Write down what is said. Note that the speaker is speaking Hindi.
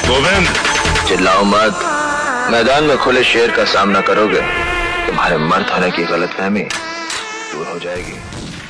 गोविंद, चिल्लाओ मत। मैदान में खुले शेर का सामना करोगे, तुम्हारे मर्द होने की गलतफहमी दूर हो जाएगी।